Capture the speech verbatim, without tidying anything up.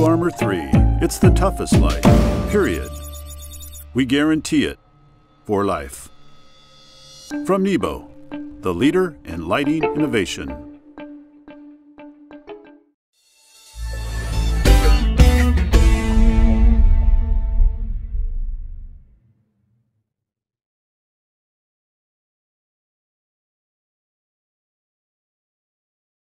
True Armor three. It's the toughest light, period. We guarantee it for life. From Nebo, the leader in lighting innovation.